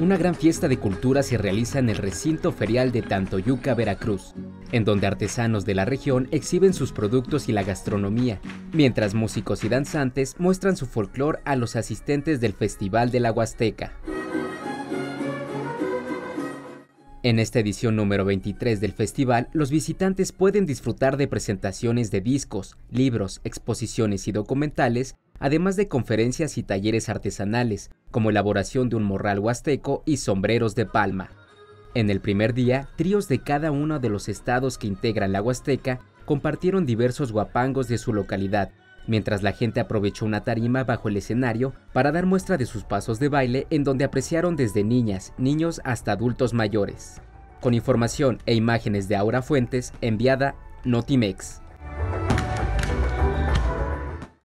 Una gran fiesta de cultura se realiza en el recinto ferial de Tantoyuca, Veracruz, en donde artesanos de la región exhiben sus productos y la gastronomía, mientras músicos y danzantes muestran su folclor a los asistentes del Festival de la Huasteca. En esta edición número 23 del festival, los visitantes pueden disfrutar de presentaciones de discos, libros, exposiciones y documentales, además de conferencias y talleres artesanales, como elaboración de un morral huasteco y sombreros de palma. En el primer día, tríos de cada uno de los estados que integran la Huasteca compartieron diversos guapangos de su localidad, mientras la gente aprovechó una tarima bajo el escenario para dar muestra de sus pasos de baile, en donde apreciaron desde niñas, niños hasta adultos mayores. Con información e imágenes de Aura Fuentes, enviada Notimex.